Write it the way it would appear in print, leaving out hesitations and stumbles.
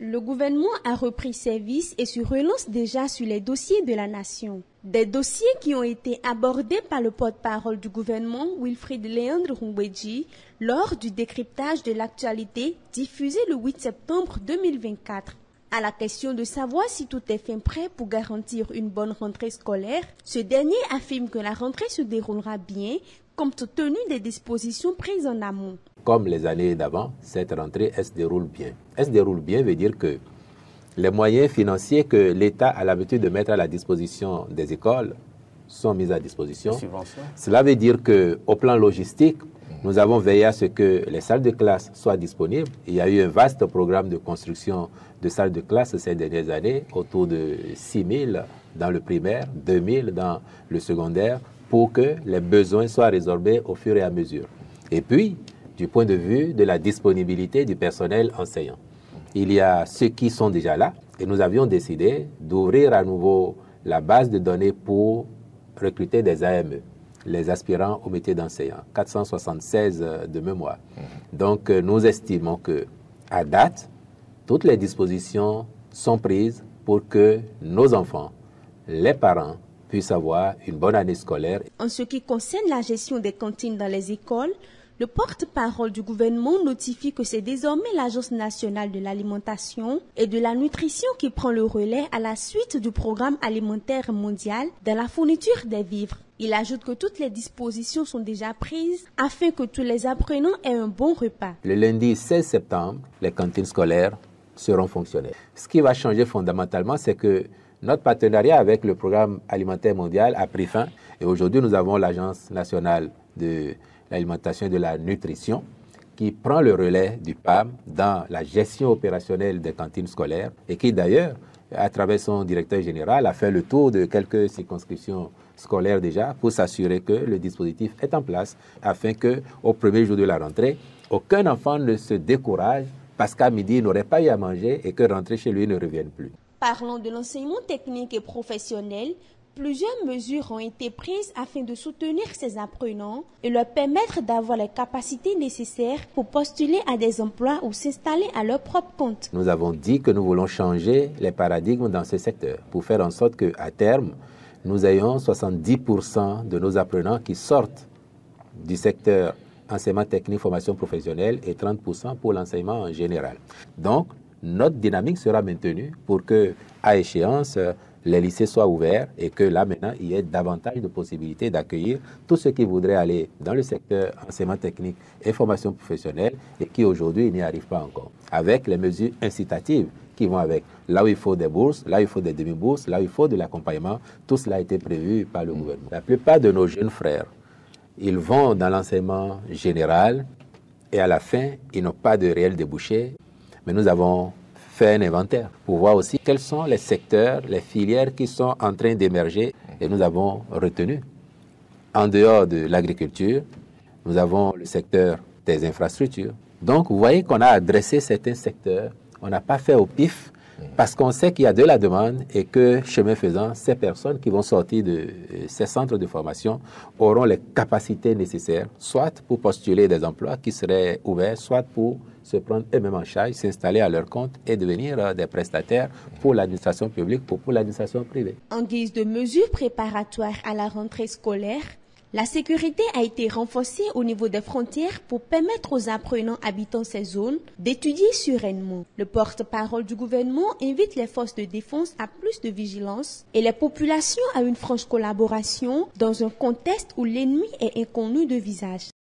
Le gouvernement a repris service et se relance déjà sur les dossiers de la nation. Des dossiers qui ont été abordés par le porte-parole du gouvernement, Wilfried Léandre Rumbedji, lors du décryptage de l'actualité diffusé le 8 septembre 2024. À la question de savoir si tout est fin prêt pour garantir une bonne rentrée scolaire, ce dernier affirme que la rentrée se déroulera bien, compte tenu des dispositions prises en amont. Comme les années d'avant, cette rentrée, elle se déroule bien. Elle se déroule bien veut dire que les moyens financiers que l'État a l'habitude de mettre à la disposition des écoles sont mis à disposition. Cela veut dire qu'au plan logistique, nous avons veillé à ce que les salles de classe soient disponibles. Il y a eu un vaste programme de construction de salles de classe ces dernières années, autour de 6 000 dans le primaire, 2 000 dans le secondaire, pour que les besoins soient résorbés au fur et à mesure. Et puis, du point de vue de la disponibilité du personnel enseignant, il y a ceux qui sont déjà là et nous avions décidé d'ouvrir à nouveau la base de données pour recruter des AME, les aspirants au métier d'enseignant, 476 de mémoire. Donc nous estimons qu'à date, toutes les dispositions sont prises pour que nos enfants, les parents, puissent avoir une bonne année scolaire. En ce qui concerne la gestion des cantines dans les écoles, le porte-parole du gouvernement notifie que c'est désormais l'Agence nationale de l'alimentation et de la nutrition qui prend le relais à la suite du programme alimentaire mondial dans la fourniture des vivres. Il ajoute que toutes les dispositions sont déjà prises afin que tous les apprenants aient un bon repas. Le lundi 16 septembre, les cantines scolaires seront fonctionnelles. Ce qui va changer fondamentalement, c'est que notre partenariat avec le programme alimentaire mondial a pris fin et aujourd'hui nous avons l'Agence nationale de l'alimentation et de la nutrition qui prend le relais du PAM dans la gestion opérationnelle des cantines scolaires et qui d'ailleurs, à travers son directeur général, a fait le tour de quelques circonscriptions scolaires déjà pour s'assurer que le dispositif est en place afin qu'au premier jour de la rentrée, aucun enfant ne se décourage parce qu'à midi, il n'aurait pas eu à manger et que rentrer chez lui ne revienne plus. Parlons de l'enseignement technique et professionnel. Plusieurs mesures ont été prises afin de soutenir ces apprenants et leur permettre d'avoir les capacités nécessaires pour postuler à des emplois ou s'installer à leur propre compte. Nous avons dit que nous voulons changer les paradigmes dans ce secteur pour faire en sorte qu'à terme, nous ayons 70% de nos apprenants qui sortent du secteur enseignement technique, formation professionnelle et 30% pour l'enseignement en général. Donc, notre dynamique sera maintenue pour que, à échéance, les lycées soient ouverts et que là, maintenant, il y ait davantage de possibilités d'accueillir tous ceux qui voudraient aller dans le secteur enseignement technique et formation professionnelle et qui, aujourd'hui, n'y arrivent pas encore. Avec les mesures incitatives qui vont avec. Là où il faut des bourses, là où il faut des demi-bourses, là où il faut de l'accompagnement, tout cela a été prévu par le gouvernement. La plupart de nos jeunes frères, ils vont dans l'enseignement général et à la fin, ils n'ont pas de réel débouché. Mais nous avons fait un inventaire pour voir aussi quels sont les secteurs, les filières qui sont en train d'émerger et nous avons retenu. En dehors de l'agriculture, nous avons le secteur des infrastructures. Donc, vous voyez qu'on a adressé certains secteurs, on n'a pas fait au pif parce qu'on sait qu'il y a de la demande et que, chemin faisant, ces personnes qui vont sortir de ces centres de formation auront les capacités nécessaires, soit pour postuler des emplois qui seraient ouverts, soit pour se prendre eux-mêmes en charge, s'installer à leur compte et devenir des prestataires pour l'administration publique ou pour l'administration privée. En guise de mesures préparatoires à la rentrée scolaire, la sécurité a été renforcée au niveau des frontières pour permettre aux apprenants habitant ces zones d'étudier sereinement. Le porte-parole du gouvernement invite les forces de défense à plus de vigilance et les populations à une franche collaboration dans un contexte où l'ennemi est inconnu de visage.